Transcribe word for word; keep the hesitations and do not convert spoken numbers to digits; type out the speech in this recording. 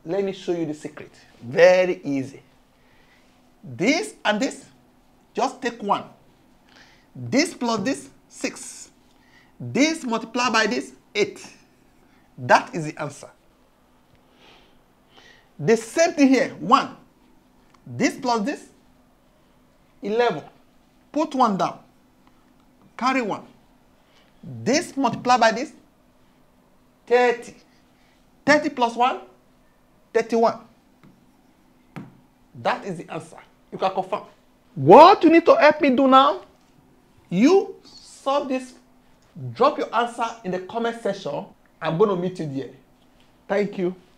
let me show you the secret. Very easy. This and this, just take one. This plus this, six. This multiplied by this, eight. That is the answer. The same thing here, one. This plus this, eleven. Put one down. Carry one. This multiplied by this, thirty. thirty plus one, thirty-one. That is the answer. You can confirm. What you need to help me do now, you solve this, drop your answer in the comment section. I'm going to meet you there. Thank you.